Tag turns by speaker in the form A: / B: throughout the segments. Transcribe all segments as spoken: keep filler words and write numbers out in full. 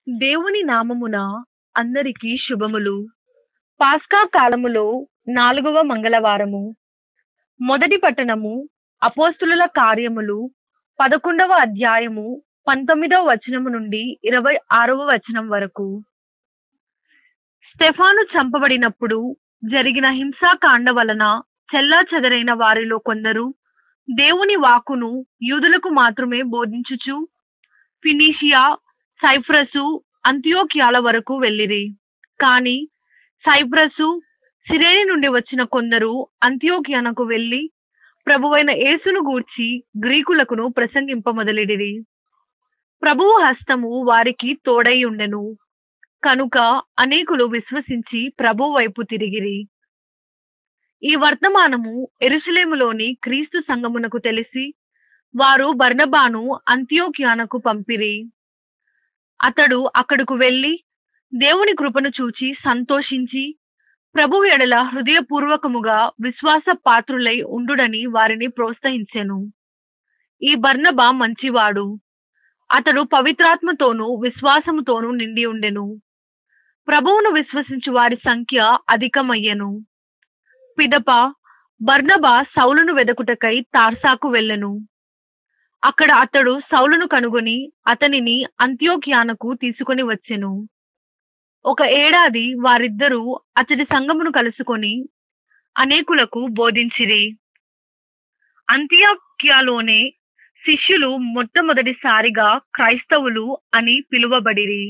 A: దేవుని నామమున అందరికీ శుభములు. పాస్కా కాలములో నాలుగవ మంగళవారము. మొదటి పట్టణము అపోస్తులుల కార్యములు పదకొండవ అధ్యాయము పంతొమ్మిదవ వచనము నుండి ఇరవై ఆరవ వచనం వరకు. స్టెఫాను చంపబడినప్పుడు జరిగిన హింసాకాండ వలన చెల్లాచెదరైన వారిలో కొందరు దేవుని వాక్కును యూదులకు మాత్రమే బోధించుచు ఫినీషియా, సైప్రసు, అంతియోక్యాల వరకు వెళ్ళిరి. కాని సైప్రసు, సిరేని నుండి వచ్చిన కొందరు అంతియోక్యానకు వెళ్ళి ప్రభువైన యేసును గూర్చి గ్రీకులకును ప్రసంగింప మొదలెడిరి. ప్రభువు హస్తము వారికి తోడై ఉండెను కనుక అనేకులు విశ్వసించి ప్రభువు వైపు తిరిగిరి. ఈ వర్తమానము యెరూషలేములోని క్రీస్తు సంఘమునకు తెలిసి వారు బర్నబాను అంతియోక్యానకు పంపిరి. అతడు అక్కడకు వెళ్ళి దేవుని కృపను చూచి సంతోషించి ప్రభువు ఎడల హృదయపూర్వకముగా విశ్వాస పాత్రులై ఉండుడని వారిని ప్రోత్సహించెను. ఈ బర్నబా మంచివాడు. అతడు పవిత్రాత్మతోనూ విశ్వాసముతోనూ నిండి ఉండెను. ప్రభువును విశ్వసించు వారి సంఖ్య అధికమయ్యెను. పిదప బర్నబా సౌలును వెదకుటకై తార్సాకు వెళ్ళెను. అక్కడ అతడు సౌలును కనుగొని అతనిని అంతియోక్యానకు తీసుకొని వచ్చెను. ఒక ఏడాది వారిద్దరూ అతడి సంఘమును కలుసుకొని అనేకులకు బోధించిరి. అంతియోక్యాలోనే శిష్యులు మొట్టమొదటిసారిగా క్రైస్తవులు అని పిలువబడిరి.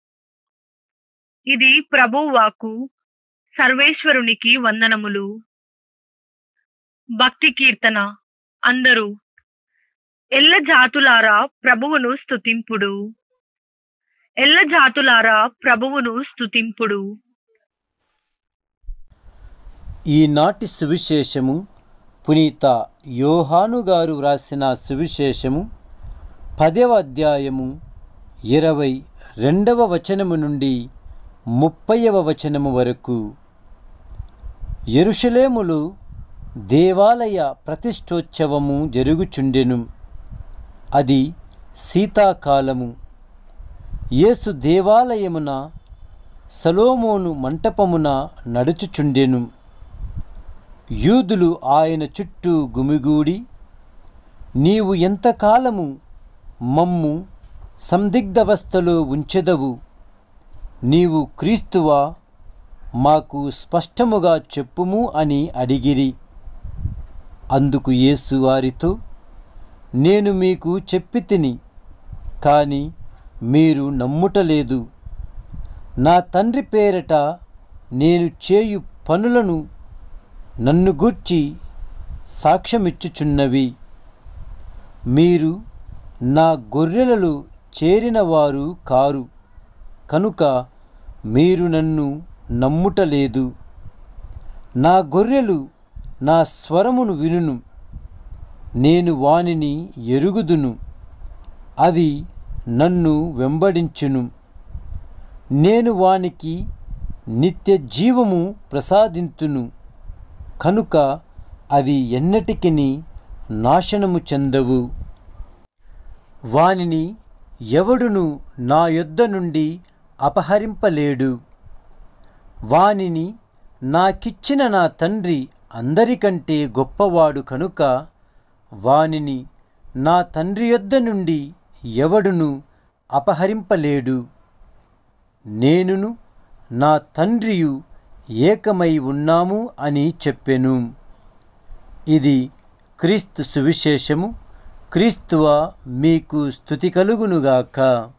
A: ఇది ప్రభువు వాక్కు. సర్వేశ్వరునికి వందనములు. భక్తి కీర్తన. అందరూ ఎల్ల జాతులారా ప్రభువును స్తుతింపుడు. ఎల్ల జాతులారా ప్రభువును స్తుతింపుడు.
B: ఈనాటి సువిశేషము పునీత యోహాను గారు వ్రాసిన సువిశేషము పదవ అధ్యాయము ఇరవై రెండవ వచనము నుండి ముప్పైవ వచనము వరకు. యెరూషలేములో దేవాలయ ప్రతిష్టోత్సవము జరుగుచుండెను. అది శీతాకాలము. యేసు దేవాలయమున సలోమోను మంటపమున నడుచుచుండెను. యూదులు ఆయన చుట్టూ గుమిగూడి, నీవు ఎంతకాలము మమ్ము సందిగ్ధవస్థలో ఉంచెదవు? నీవు క్రీస్తువా? మాకు స్పష్టముగా చెప్పుము అని అడిగిరి. అందుకు యేసు వారితో, నేను మీకు చెప్పితిని, కాని మీరు నమ్ముటలేదు. నా తండ్రి పేరట నేను చేయు పనులను నన్ను గూర్చి సాక్ష్యమిచ్చుచున్నవి. మీరు నా గొర్రెలలో చేరినవారు కారు కనుక మీరు నన్ను నమ్ముటలేదు. నా గొర్రెలు నా స్వరమును వినును. నేను వానిని ఎరుగుదును, అవి నన్ను వెంబడించును. నేను వానికి నిత్య జీవము ప్రసాదింతును కనుక అవి ఎన్నటికిని నాశనము చెందవు. వానిని ఎవడును నా యొద్ద నుండి అపహరింపలేడు. వానిని నాకిచ్చిన నా తండ్రి అందరికంటే గొప్పవాడు కనుక వానిని నా తండ్రి యొద్ద నుండి ఎవడును అపహరింపలేడు. నేనును నా తండ్రియు ఏకమై ఉన్నాము అని చెప్పెను. ఇది క్రీస్తు సువిశేషము. క్రీస్తువా మీకు స్తుతి కలుగునుగాక.